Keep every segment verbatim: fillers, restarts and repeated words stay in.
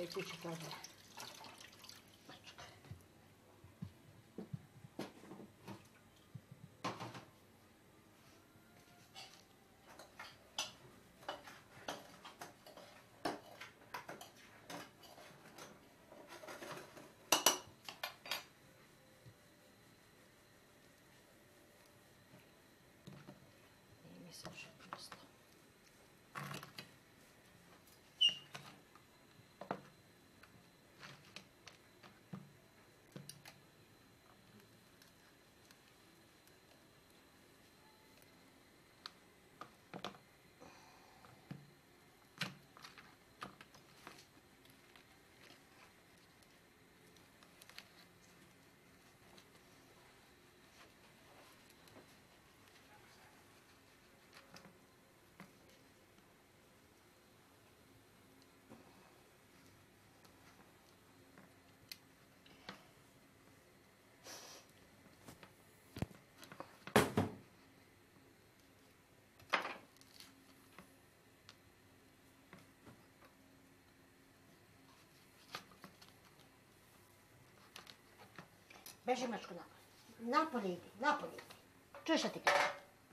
E tu ci fai. Mislim že prosto. Beži mačko napolje. Napolje idi, napolje idi. Čuješ šta ti kažem?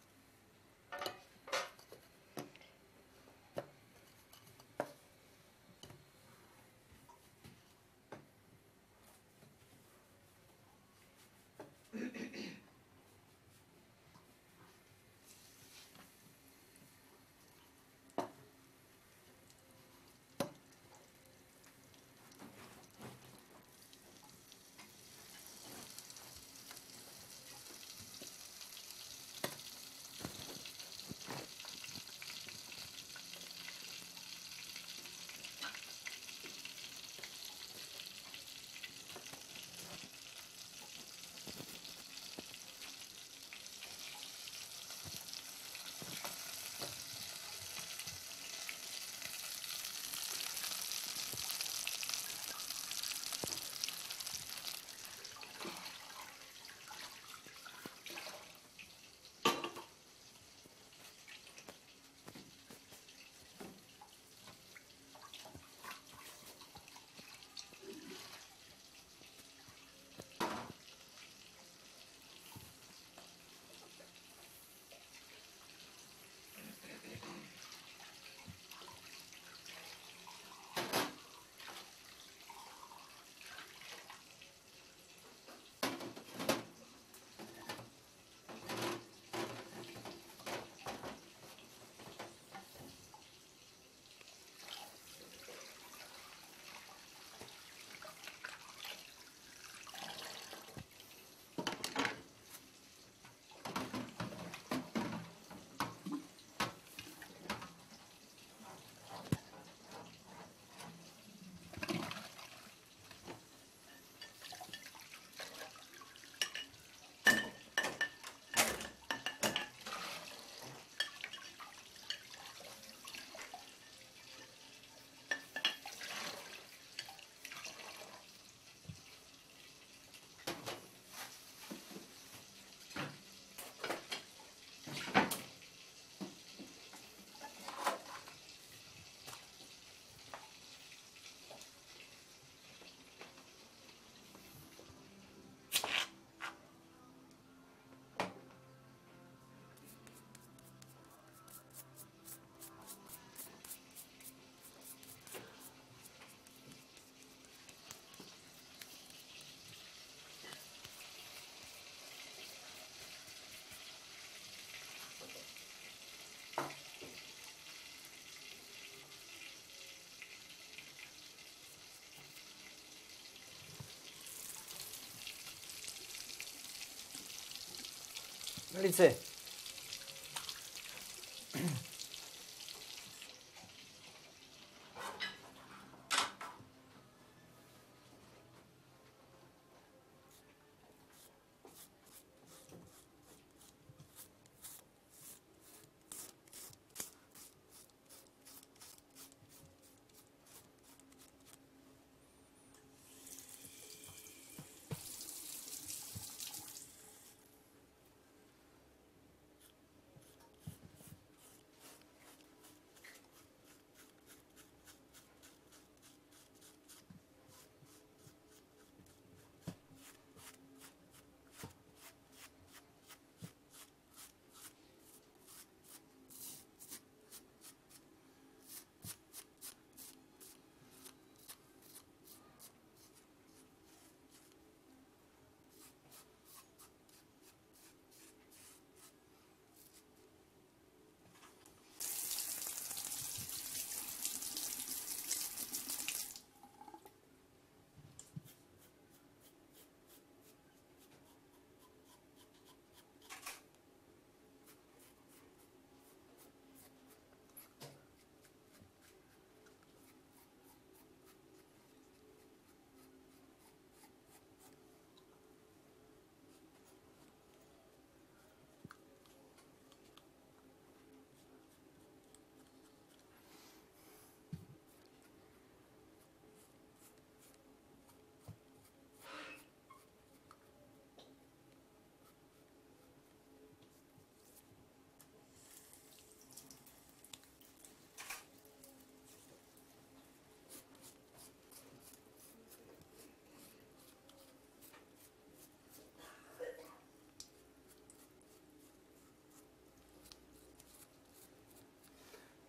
Milice.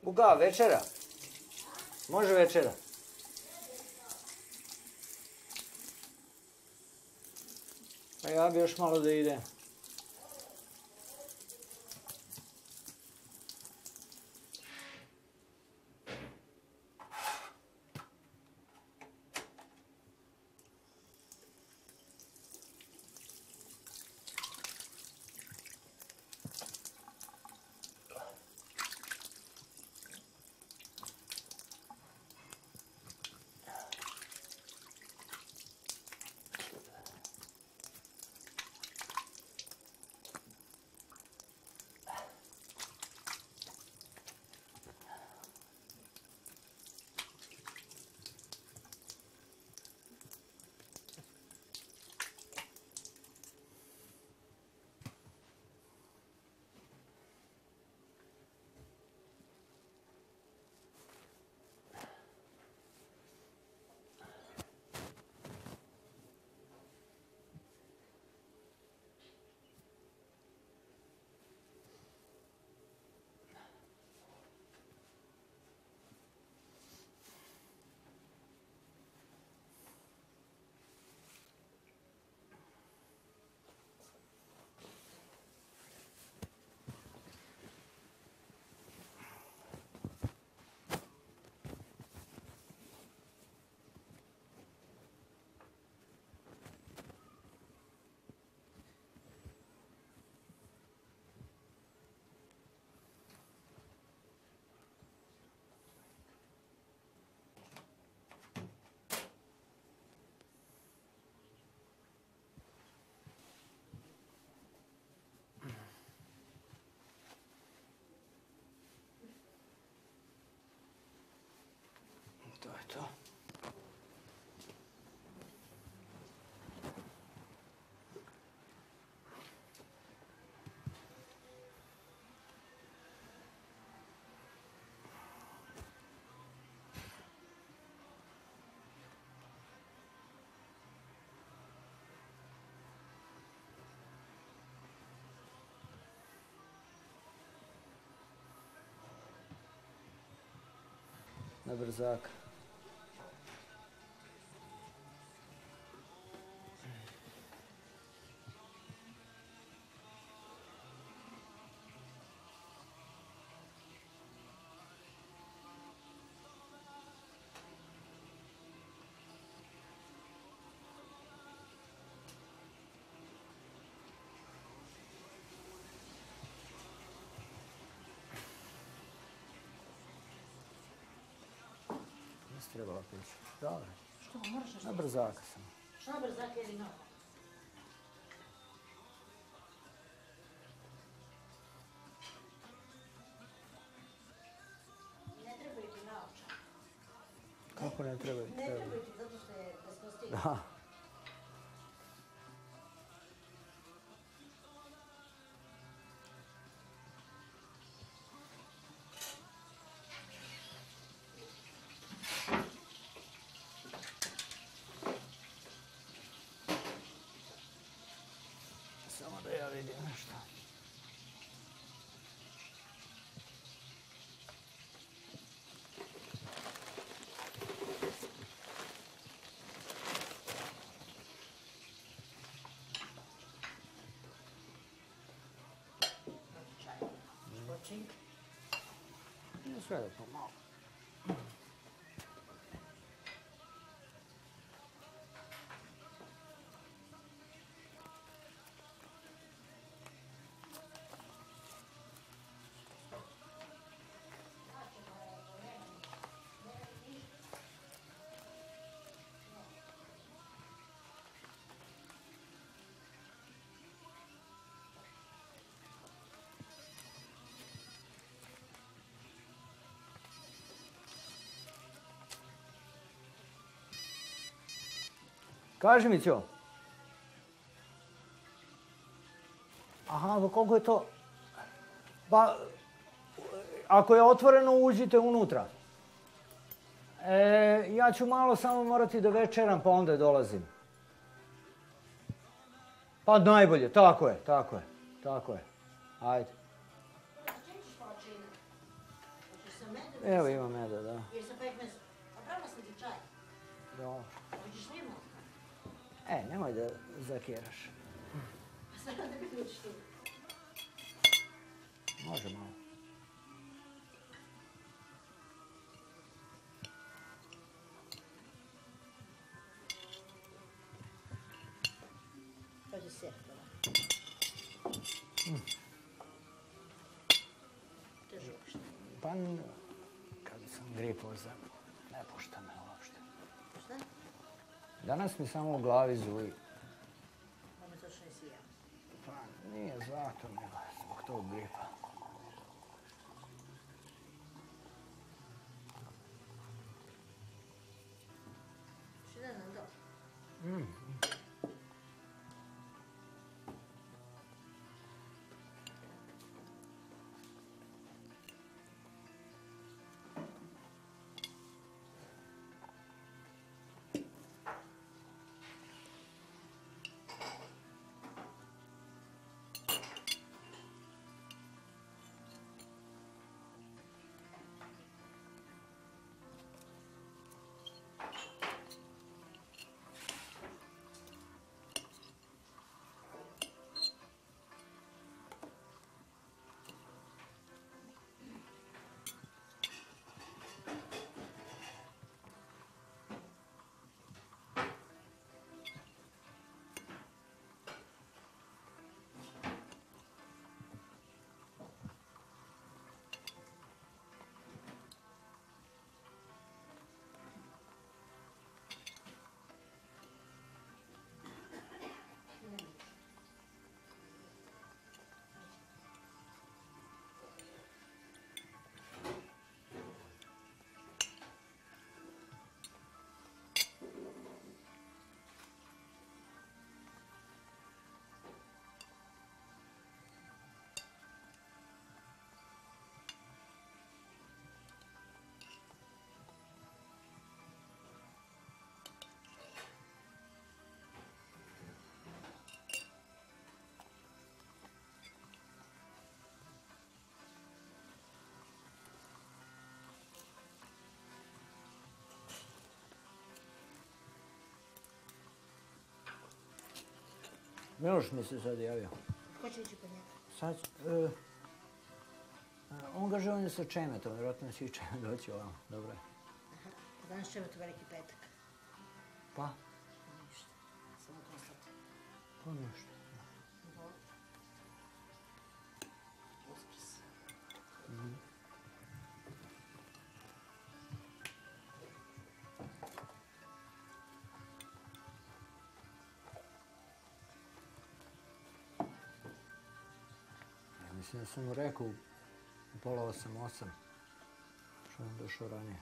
Buga, večera. Može večera. Pa ja bi još malo da idem. To je to. Na brzaka. Nisi trebala pići. Dobro. Što, moraš nešto? Na brzaka sam. Šta brzak ili novo? Ne trebaju ti naočar. Kako ne trebaju? Ne trebaju ti zato što je bez kostila. Da. Samo da ja vidim nešto. Škočink. Sve da pomalo. Kaži mi, Cio. Aha, pa koliko je to? Pa, ako je otvoreno, uđite unutra. E, ja ću malo samo morati da večeram, pa onda dolazim. Pa najbolje, tako je, tako je, tako je. Ajde. Čim ćeš počinati? Hoćeš sa mnom? Evo ima meda, da. Jer sa pekmezom. Napravila sam ti čaj. Dobro. Hoćeš limun? E, nemoj da zakjeraš. A sad da mi ključiš tu. Može malo. Dođe sektora. Teže uopšte. Pa, n- kad sam gripao za... Ne pušta me uopšte. Šta? Danas mi samo u glavi zuji. Ono točno nisi ja. Pa, nije zato, nego zbog tog gripa. Što ne znam da. Mm. Miloš mi se sad javio. Ko će ići po njega? Sad, e, on ga želi sa Čemetom, vjerojatno će i Čemet doći ovamo. Dobro je. Aha. Danas ćemo tu veliki petak. Pa? Ništa. Samo konstatujem. Pa nešto. Dobro. Uskrs. Ja mislim da sam mu rekao u pola osam, osam. Što on došao ranije.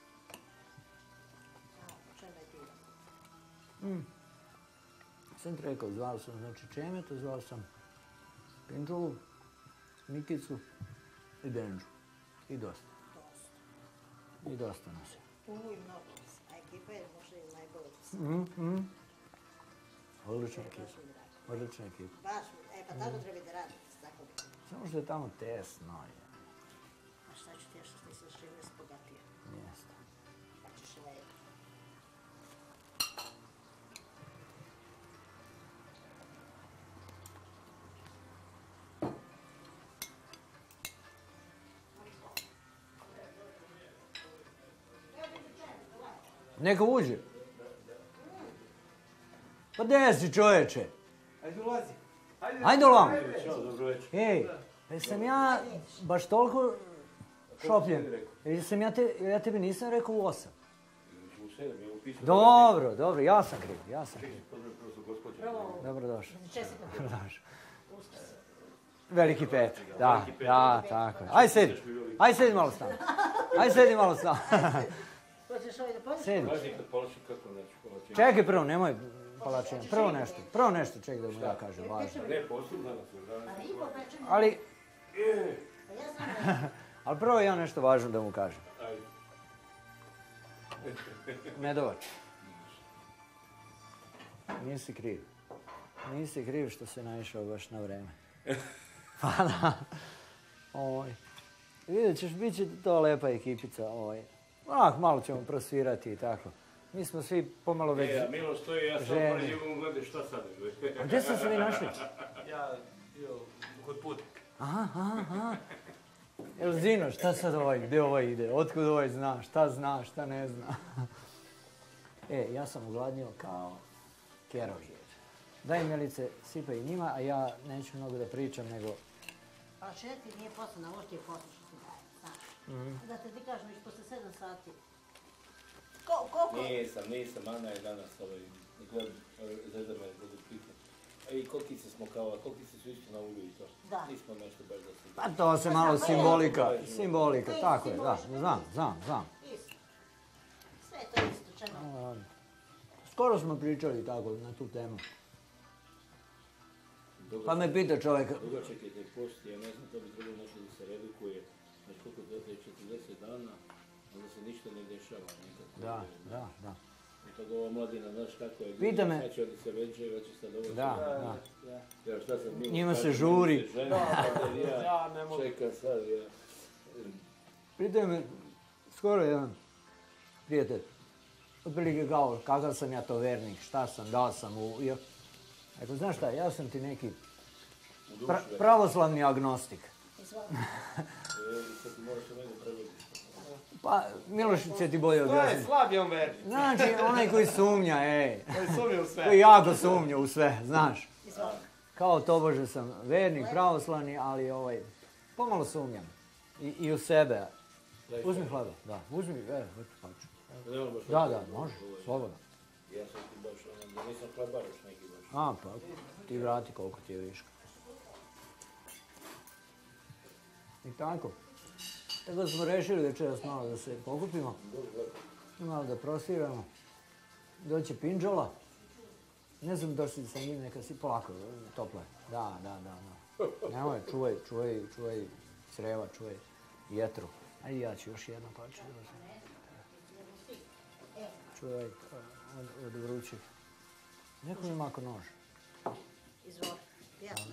A, po čemu je bilo? Mm. Sam ti rekao, zvao sam znači Čemeta, zvao sam Pinđulu, Mikicu i Benđu. I dosta. Dosta. I dosta nas je. Uj, mnogo nas. A ekipa je možda i najbolja. Mm, mm. Odlična Baš ekipa. mi drago. Odlična ekipa. Baš mi, e pa tako treba i da radite. Tako bi. Samo što je tamo tesno je. A šta ću ti ja što nisam što ima spogatio? Jeste. Pa ćeš raditi. Neka uđe. Pa gdje si čovječe? Ajde ulazi. Ajde ovamo. Ćao, dobro večer. Ej, jesam ja baš toliko šopljen. Jesam ja, te, ja tebi nisam rekao u osam. U sedam je upisano. Dobro, dobro, ja sam kriv, ja sam kriv. Pozdrav prosto gospođe. Prvo, Dobrodošao. čestitam ti. Dobrodošao. Uskrs. Veliki petak, da, da, tako je. Aj sedi, aj sedi malo s nama. Aj sedi malo s nama. Hoćeš ovaj da pođeš? Sedi. Pazi kad polači kako neću polači. Čekaj prvo, nemoj palačina. Prvo nešto, prvo nešto ček da mu ja kažem, važno. Ne, poslu danas. danas. Pa ribo pečemo. Ali, Pa ja znam da je. ali prvo ja nešto važno da mu kažem. Ajde. Medovač. Nisi kriv. Nisi kriv što se naišao baš na vreme. Pa da. Oj. Vidjet ćeš, bit će to lepa ekipica. Ovaj. Onak, malo ćemo prosvirati i tako. Mi smo svi pomalo već E, a Milo stoji, ja sam ženi. pored njegom gledam šta sad. A gdje ste se vi našli? Ja bio kod puta. Aha, aha, aha. Jel Zino, šta sad ovaj, gdje ovaj ide? Otkud ovaj zna? Šta zna, šta ne zna? E, ja sam ugladnio kao kerovi. Daj Milice, sipaj njima, a ja neću mnogo da pričam, nego... Pa še ti nije posao, na možete je posao što ti daje, znaš. Da te ti kažem, već posle sedam sati. Ko, koliko? Nisam, nisam, Ana je danas ovaj, gled, zezda me budu pitati. A i kokice smo kao, a kokice su isto na ulju i to. Da. Nismo nešto baš da se... Pa to se malo simbolika, simbolika, tako je, da, znam, znam, znam. Isto. Sve je to isto, čemu? A, Skoro smo pričali tako na tu temu. Pa me pita čovjek, Dugačak je taj post, ja ne znam, to bi trebalo nešto da se redukuje. Znači koliko to je četrdeset dana, onda se ništa ne dešava nekako. da, da, da. I tako ova mladina, znaš kako je, Pita me- znači oni se veđe, već sad ovo... Da, da. Ja, šta sam Milo, Njima se kaže, žuri. meni se ženi, pa ja, Ja ne mogu. čekam sad, ja. Pitaju me, skoro jedan prijatelj, otprilike kao, kakav sam ja to vernik, šta sam, da li sam u... Ja, Eko, znaš šta, ja sam ti neki U dušu, pra- već. pravoslavni agnostik. Izvoli. E, sad ti moraš u mene prevoditi. Pa, Miloš će ti bolje To je objasniti. slab je on vernik. Znači, onaj koji sumnja, ej, Koji sumnje u sve. koji jako sumnja u sve, znaš. Izvoli. Kao tobože sam vernik, pravoslavni, ali ovaj, pomalo sumnjam. I, i u sebe. Uzmi hleba, da, uzmi, e, hoću, hoću. Ne, ono baš Da, tako, da, može, ovaj, slobodno. Ja sam ti baš, ono, da nisam hlebaroš neki baš. A, pa, ti vrati koliko ti je viška. I tako. Tako da smo rešili večeras malo da se pokupimo, i malo da prosviramo. Doće pinđola. Ne znam da si sa njim neka si polako, toplo je. Da, da, da, da. Nemoj, čuvaj, čuvaj, čuvaj creva, čuvaj jetru. A i ja ću još jedno pa ću da uzmem. Čuvaj uh, od, od vrućih. Neko mi mako nož. Izvoli. Jasno.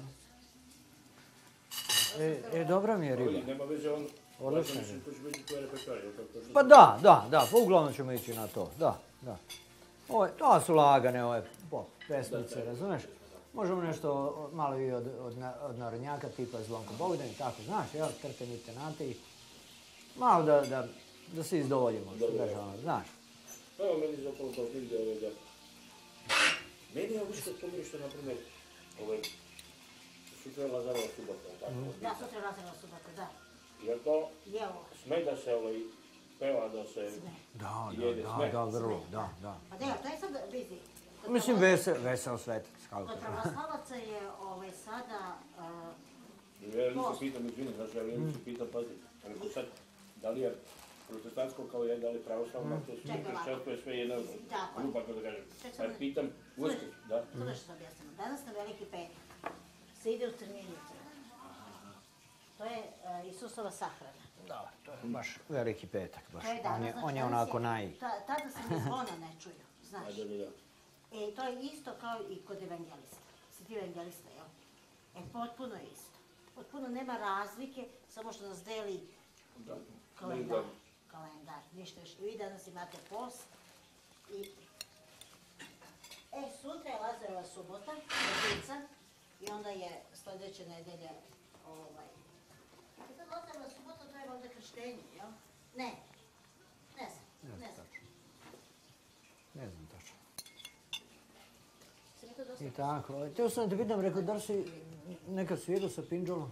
E, e, dobra mi je riba. Vidi, nema veze, on... Odlično Važno je. mislim, to će biti tvoje repertoar, jel tako? To što Pa sam- da, da, da, pa uglavnom ćemo ići na to, da, da. Ove, to su lagane ove pop pesmice, razumeš? Možemo nešto o- malo i od, od, na- od narodnjaka tipa Zvonko Bogdan i tako, znaš, jel, trpeni tenate i malo da, da, da se izdovoljimo, što Dobro. kaže ono, znaš. Evo meni zapravo kao knjiga ove da... Meni je obično pomirište, na primjer, ove... Sutra je Lazarova subota, jel tako? Da, sutra je Lazarova subota, da. Jer to Je ovo. sme da se ovaj, peva, da se... Sve. Da, Jede da, sve. da, da, vrlo, da, da. Pa da, to je sad bizi. Kod Mislim, pravo- vesel, vesel svetac, kako Kod to. pravoslavaca je ovaj, sada... uh, Ja li se pitam, izvini, znaš, ja li se pitam, pazi, rekao sad, da li je protestantsko kao je, da li je pravoslavno, to su Čekaj, ovako. kršćanstvo je sve jedna Tako. grupa, kako da kažem. Čekaj, Pa samo- pitam, Slušaj. uspjeh, da? Slušaj što objasnimo. Danas na Veliki petak se ide u crnjenicu. To je uh, Isusova sahrana. Da, to je baš veliki petak, baš. To je danas. On je, znači, on je danas onako naj... Ta, tada se ni zvona ne čuju, znaš. A, da, da, da. E, to je isto kao i kod evangelista. Si ti evangelista, jel? E, potpuno je isto. Potpuno nema razlike, samo što nas deli Da. kalendar. Kalendar, ništa još. I vi danas imate post. I... E, sutra je Lazarova subota, Božica, i onda je sljedeće nedelje, ovaj... I sad Lazarova subota, to je valjda krštenje, jel? Ne. Ne znam, ne znam. Ne znam tačno. Se mi to dosta... I tako. Teo sam da te pitam, rekao, da li si nekad svirao sa pinđolom?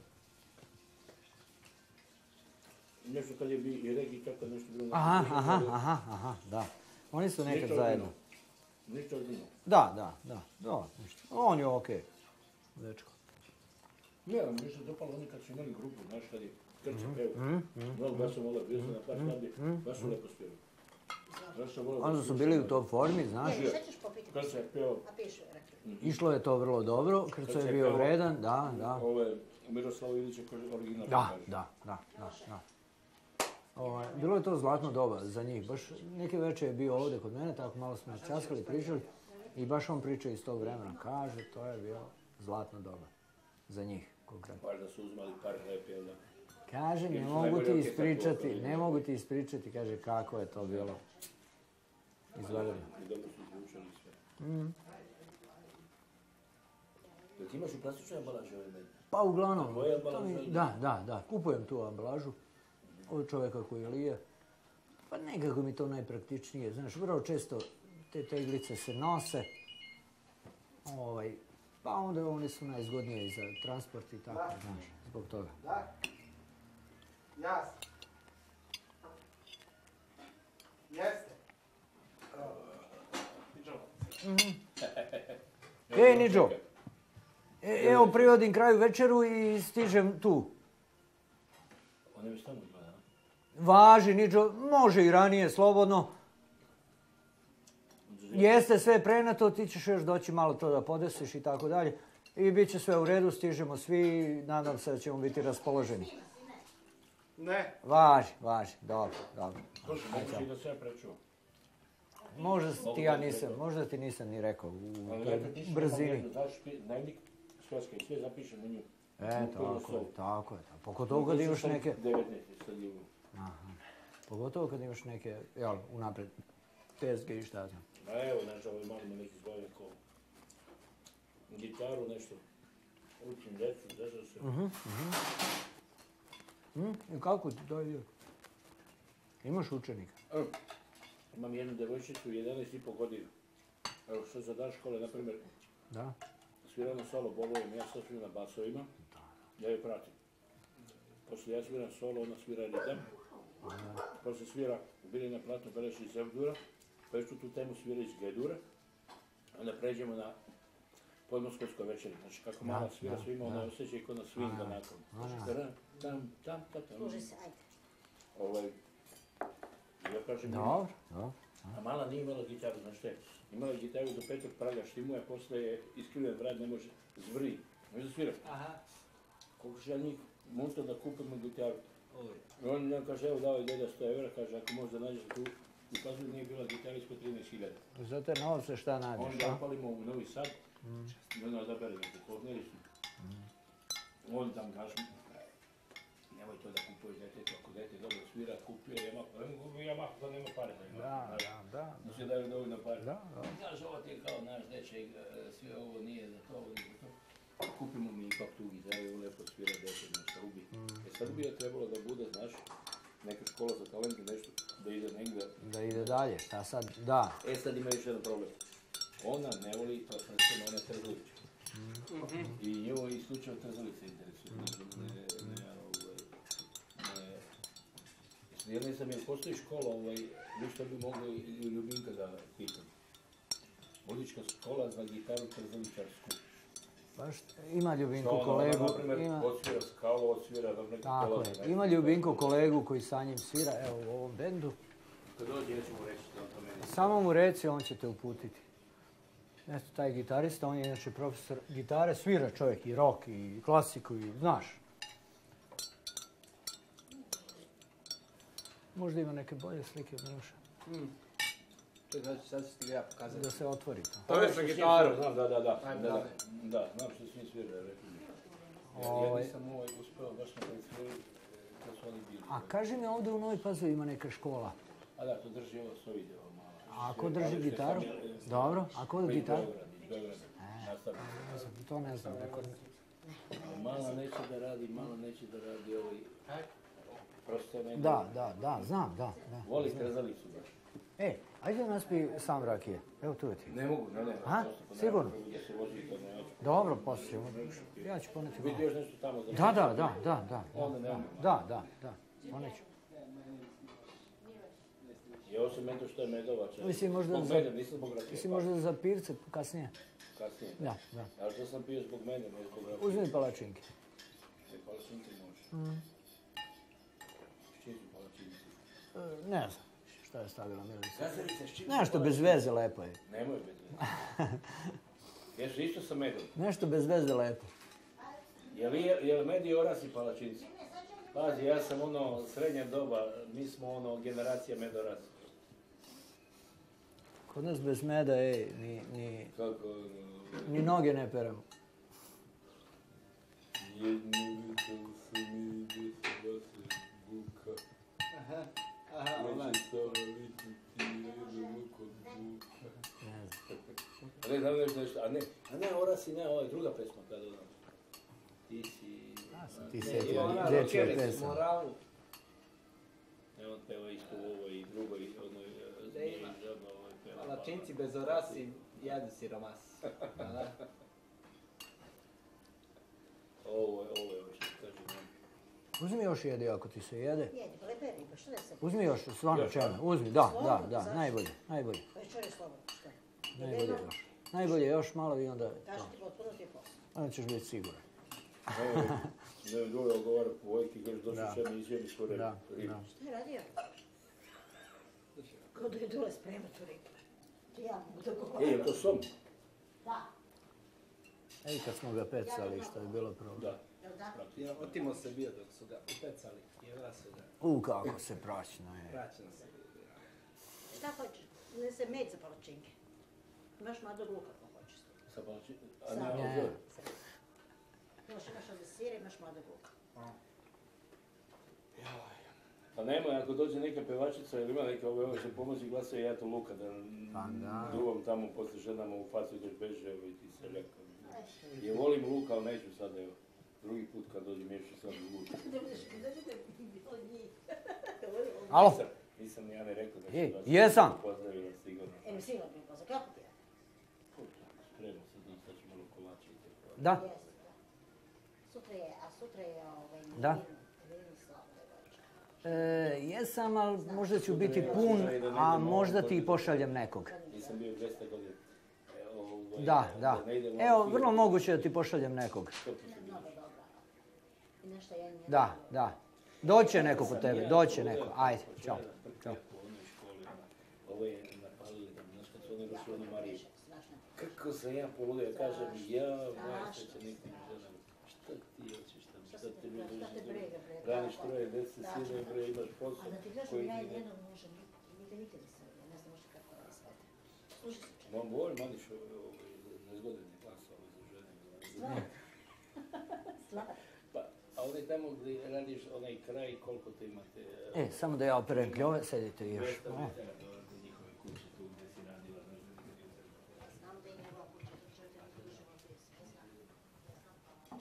Nešto kad je bi i regi, kako nešto bilo... na- Aha, nešto aha, bilo- aha, aha, da. Oni su nekad Ništa zajedno. ozbiljno. Ništa ozbiljno. Da, da, da, da, ništa. On je okej. Dečko. Ne, ali mi se dopalo oni kad su imali grupu, znaš, kad je Krče Mhm, peo. Mnogo baš sam volao, bio sam na par skladbi, baš su lepo spjevali. Baš sam volao... Onda su bili u toj formi, znaš. Ne, šta ćeš popiti? Krče je peo, A pišu, rekli. Išlo je to vrlo dobro, Krco je bio vredan, da, da. ove, Miroslava Ilića koji je original. Da, kaže. da, da, da, da. Ovaj, bilo je to zlatno doba za njih. Baš neke večer je bio ovdje kod mene, tako malo smo časkali, pričali. I baš on priča iz tog vremena. Kaže, to je bilo zlatno doba. Za njih, konkretno. Baš da su uzmali par rep, jel da? Kaže, ne Ili su mogu najbolje ti orkestar ispričati, prostora, ne mogu ti ispričati, kaže, kako je to bilo. Izvanredno. I dobro su izvučeni sve. Mm. Jel ti imaš u plastičnoj ambalaži ove meni? Pa uglavnom, Tvoja to mi- ambalaža? da, da, da, kupujem tu ambalažu od čovjeka koji lije. Pa nekako mi to najpraktičnije, znaš, vrlo često te teglice se nose, ovaj, pa onda one su najzgodnije i za transport i tako, znaš, zbog toga. Da? Jas. Jeste. Ej, Niđo, e, evo privodim kraju večeru i stižem tu. One već tamo dva dana. Važi, Niđo, može i ranije, slobodno. Jeste sve prenato, ti ćeš još doći malo to da podesiš i tako dalje. I bit će sve u redu, stižemo svi, nadam se da ćemo biti raspoloženi. Ne. Važi, važi, dobro, dobro. Slušaj, moguće i da se ja prečuo. Možda ti ja nisam, možda ti nisam ni rekao u Ali toj ja prepišem, brzini. znaš, dnevnik, sveska i sve zapišem na nju. E, U prvu tako je, sobu. tako je. Pogotovo kad imaš neke, devetnaest sad je u... aha, pogotovo kad imaš neke, jel, unapred, tezge i šta znam. A evo, znaš, ovaj malima neki zbavim ko gitaru, nešto. Učim djecu, zezam se. Mhm, mhm. Mm, i kako ti to ide? Imaš učenika? Evo, imam jednu devojčicu, jedanaest i pol godina. Evo, što za dan škole, na primjer, Da. sviramo solo, bolujem, ja sad sviram na basovima, ja joj pratim. Poslije ja sviram solo, ona svira ritam. Poslije svira Biljana Platno, Beleš iz Evdura, pa još tu temu svira iz Gedura. Onda pređemo na podmoskovskoj večeri. Znači kako mala svira, da, svi ima da. onaj osjećaj kao na swinga nakon. Znači, da. tam, tam, tam, tam, tam. Služi se, ajde. Ovaj, ja kažem, Dobro, dobro. a mala nije imala gitaru, znaš šta je? Imala je gitaru do petog praga štimuje, a poslije je iskriven vrat, ne može zvri. Može da svira. Aha. Koliko ću ja njih muntao da kupimo gitaru. I on nam kaže, evo dao je deda sto evra, kaže, ako možda nađeš tu, u Pazovi nije bila gitara ispod trinaest hiljada. Za te novce šta nađeš, Onda a? upalimo u Novi Sad i onda odabere neki podneli su. On tam kaže, nemoj to da kupuješ djetetu, ako djete dobro svira, kupuje Yamaha. On kupi Yamaha, to nema pare za Da, Yamaha. da, da. Da se daju dovoljno pare. Da, da. Znaš, ovo ti je kao naš dečeg, sve ovo nije za to, ovo nije za to. Kupimo mi ipak tu gitaru, ovo lijepo svira djete, nešto ubi. E sad bi je trebalo da bude, znaš, neka škola za talente, nešto, da ide negdje. Da ide dalje, šta sad? Da. E sad ima još jedan problem. Ona ne voli, to sam se ona Trzalić. I nju i slučaj Trzalice interesuje. Ne, ne, ovaj, ne. Ja ne znam, jel postoji škola, ovaj, ništa bi moglo i Ljubinka da pitam. Muzička škola za gitaru Trzaličarsku. Baš ima Ljubinku Što ona, kolegu, na primjer, ima, odsvira skalu, odsvira da neki tako polazi, je, nešto. ima Ljubinku kolegu koji sa njim svira, evo u ovom bendu. Kad dođe, ja ću mu reći da on to meni. Samo mu reci, on će te uputiti. Eto, taj gitarista, on je inače profesor gitare, svira čovjek i rock i klasiku i znaš. Možda ima neke bolje slike od Miloša, Čekaj, sad ću ti ga ja pokazati. da se otvori to. To je za gitaru. Znam, da, da, da. Ajme, Da, da, dale. da, znam što svi svira, rekli mi. Ja, ja Ovaj. nisam ovaj uspeo baš na koji sviri, da su oni bili. A kaži mi, ovdje u Novoj Pazovi ima neka škola. A da, to drži ovo Sovid, ovo malo. A ko drži gitaru? Dobro, a ko Iz gitaru? Beograda, iz Beograda. Nastavno. Ne znam, to ne znam. Neko... Malo neće da radi, malo neće da radi ovaj... Prosto ne... Da, da, da, znam, da, da. Voli Trzalicu baš. E, ajde naspi sam rakije. Evo tu je ti. Ne mogu, ne, ne. A? prosto, pa ne Sigurno? mogu Da se vozi to neću. Dobro, poslije ćemo. Ja ću poneti malo. Vidi još nešto tamo za... Da, da, da, da, da. Onda nema. Da, da, da. Poneću. I ovo sam meto što je medovača. Mislim, možda Zbog za- mene, nisam zbog rakije. Mislim možda za pivce kasnije. Kasnije. Da, da. A što sam pio zbog mene, ne zbog rakije. Uzmi palačinke. E, palačinke može. Mm. S čim su palačinke? E, ne znam šta je stavila Milica. Gazarice, s čim su Nešto bez veze lepo je. Nemoj bez veze. Jesu isto sa medom. Nešto bez veze lepo. Je li, je li med i orasi palačinci? Pazi, ja sam ono srednja doba, mi smo ono generacija medorasa. Kod nas bez meda, ej, ni, ni, Kako, ni noge ne peremo. Jednu su mi desila se buka. Aha, aha, Neće onaj. samo ličiti jednu luku od buka. Ne znam. A ne, znam nešto nešto, a ne, a ne, ora si, ne, ovo je druga pesma kada ona. Ti si... A, sam ti ne, sjetio ima Ona dječje rockericu, pesme. moralu. Ne, on peva isto u ovoj i drugoj, onoj, Da zmiji, ima. žadno, ovoj peva. Palačinci bez orasi, jedu siromasi. Da. Ovo je, ovo je, ovo što kažem, ne. Uzmi još jedi ako ti se jede. Jedi, pa lepe ribe, što da se... Uzmi još, stvarno Još, čemu. a? Uzmi, da, da, Slobodno, da, zašto? najbolje, najbolje. Večer je slobodno, što? Najbolje Jedino, još. Najbolje još malo i onda kaži to. ti potpuno ti je posao. Onda ćeš biti siguran. Evo, ne znam, drugo odgovara po vojki, kaže, došli Da. še mi izjeli skoro Da, ribu. da. Šta je radio? Ko da je dole sprema tu ribu. Ja mogu da govorim. E, je to som? Da, Ej, kad smo ga pecali, što je bilo problem. Da. jel da? Ja, otimo se bio dok su ga upecali. Jeva se da. U, kako se praćno je. Praćeno se. Šta hoćeš? Ne se med za palačinke. Imaš mladog luka ako hoćeš. Sa palači... A Sa- ne, Ne. ovo zove. Imaš, imaš ovdje sira, imaš mladog luka. Pa nema, ako dođe neka pevačica ili ima neka ove, ove se pomozi glasa i ja to luka da Pa da. duvam tamo poslije ženama u facu ideš beže, evo i ti se ljekam. Je volim luka, ali neću sad, evo. Drugi put kad dođem još sad u luka. Ne budeš, ne budeš bilo njih. Alo? Nisam, nisam ja ne rekao da ću Ej, vas jesam. pozdravila sigurno. E, mi sigurno mi je pozor, kako ti je? Spremno se doći, sad ću malo kolače i tako. Da, Jeste, da. Sutra je, a sutra je ovaj... Da. Vini slavne dođe. e, jesam, ali možda ću biti pun, a možda ti i pošaljem nekog. Nisam bio dvjesto godina. E, ovaj, Da, da. ne idem Evo, ono vrlo sigurno. moguće da ti pošaljem nekog. Sto puta bio. Mnogo dobra. I nešto jedan jedan. Da, da. Doće neko po tebe, doće neko. Ajde, čao. Ćao. Ovo je napalili, znaš kad su oni došli ono Mariju. Strašno. Kako sam ja poludio, kažem, ja, moj, što će nekim ženama, šta ti hoćeš tamo, šta ti mi Šta te dođeš briga, bre, doma, radiš tako. troje, deset, Da, sine, da. bre, imaš A posao da ti kažem, koji ja ide. jednog muža nikad nikad nisam vidjela, ne znam uopšte kako da shvatim. Slušaj se čemu. Mam volim, mališ, nezgodan je glas, ovo za žene. Stvar. Stvar. Pa, a onaj tamo gdje radiš, onaj kraj, koliko to imate? E, samo da ja operem kljove, sedite još. dvjesto E. metara do do njihove kuće, tu gdje si radila, znaš, gdje si radila. Znam da je njegova kuća, to čovjek je duže od deset, ne znam. Ne znam.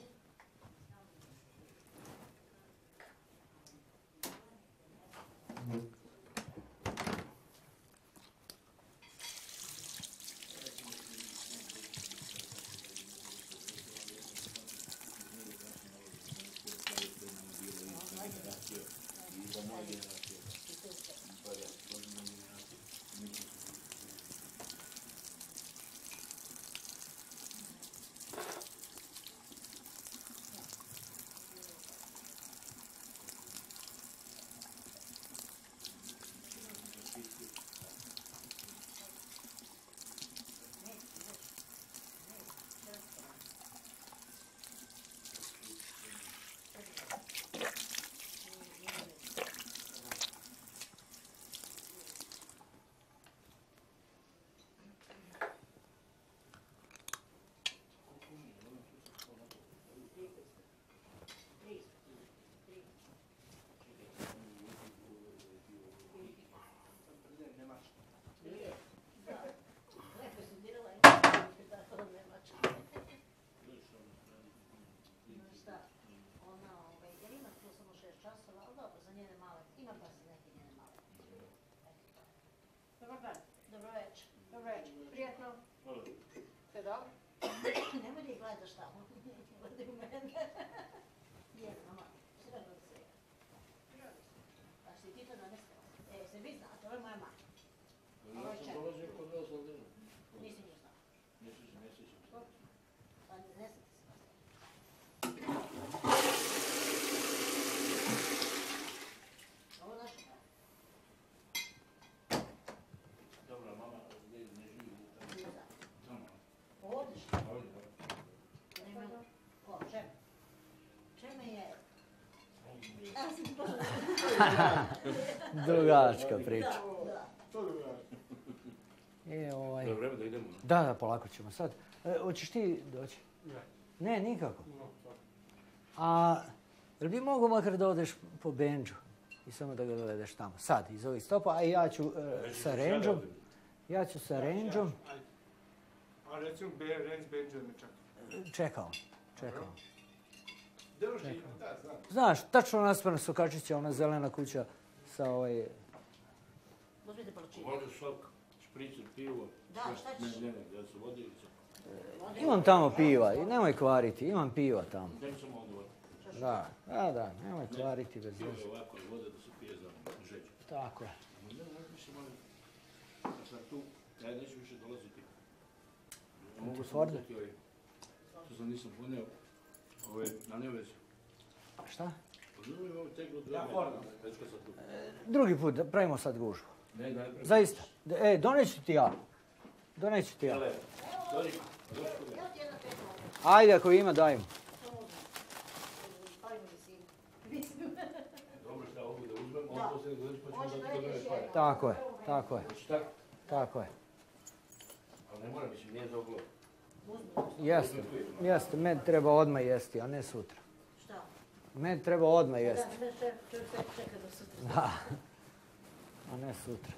Lepo je studirala i tako da Nemačka. Znaš šta, ona, ovaj, jer ima tu samo šest časova, ali dobro, za njene male, ima pa se neke njene male. Dobar dan, dobro večer, dobro večer, prijatno. Sve dobro? Nemoj da ih gledaš tamo, gledaj u mene. Nije, mama, sve da se. A si ti to donesla? E, se vi znate, ovo je moja mama. Ovo je čak. Dolazi kod vas ovdje. Nisi nju znao. Ne sjećam, ne sjećam se. Pa ne znate se. Ovo naša mama. Dobra, mama ne, ne živi u tamo. Ne znam. Tamo. Ovdje što? Ovdje, da. Nema. Ko, čeme? Čeme je? Ja sam ti pošla. Drugačka priča. Da. E, ovaj... To je vreme da idemo. ne? Da, da, polako ćemo sad. E, hoćeš ti doći? Ne. Ne, nikako. A, jel bi mogu makar da odeš po Benđu i samo da ga dovedeš tamo? Sad, iz ovih stopa, a ja ću e, sa Rangeom. Ja ću sa Rangeom. A recimo Range Benjo me čeka. Čekao, čekao. Drži, da, znam. Znaš, tačno naspram Sokačića, ona zelena kuća sa ovaj... Uzmite palačinu. Možeš sok, špricer, pivo. Da, šta ćeš? Ne, ne, ne, da se vodi. Imam tamo piva i nemoj kvariti, imam piva tamo. Ne samo ovdje vodi. Da, da, da, nemoj kvariti bez Pivo veze. je ovako, voda da se pije za žeđu. Tako je. Ne, ne, mislim, ali... Ja sam tu, ja neću više dolaziti. Mogu sam Forde? uzeti ovaj... Što sam nisam poneo, ove, na nevezi. Šta? Uzmem ovaj teglo od Ja, vremena, Forde. već kad sam tu. Drugi put, da pravimo sad gužvu. Ne, ne, ne. Zaista. E, doneću ti ja. Doneću ti ja. Ale, Dori, došli kod Evo ti jedna petova. Ajde, ako ima, daj mu. Samo uzmem. Pali mi visinu. Mislim. Dobro, šta ovu da uzmem, Da. on poslije dođe pa ćemo Može dati da do ideš mene pare. jedno. Tako je, tako je, Hoćeš tako? tako je. Ali ne mora, mislim, nije za oglo. Jeste, jeste, med treba odmah jesti, a ne sutra. Šta? Med treba odmah jesti. Da, da, čovjek čovjek čeka do sutra. Da. A ne sutra.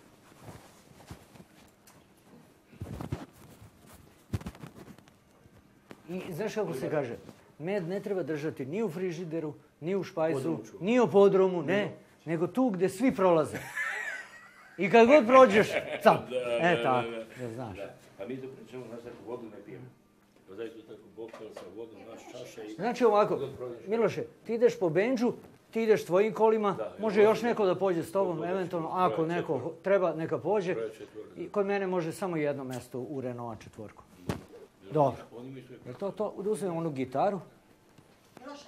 I znaš kako se kaže? Med ne treba držati ni u frižideru, ni u špajsu, Području. ni u podrumu, ne. Nego tu gdje svi prolaze. I kad god prođeš, cap. Da, E da, tako, da, da znaš. Da. A mi to pričamo, znaš, tako vodu ne pijemo. Pa zaista tako bokal sa vodom, naš čaša i... Znači ovako, Kad prođeš. Miloše, ti ideš po Benđu, ti ideš tvojim kolima, Da, može ja još volim. neko da pođe s tobom, Troje, eventualno četvoro, ako troje, neko četvoro. treba, neka pođe. Troje, četvoro, da. I kod mene može samo jedno mesto u Renault četvorku. Dobro. Oni imaju sve... Je to to? Uzmem onu gitaru. Miloše,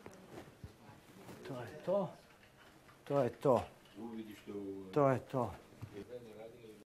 To je to. To je to. Uvidiš to u... To je to.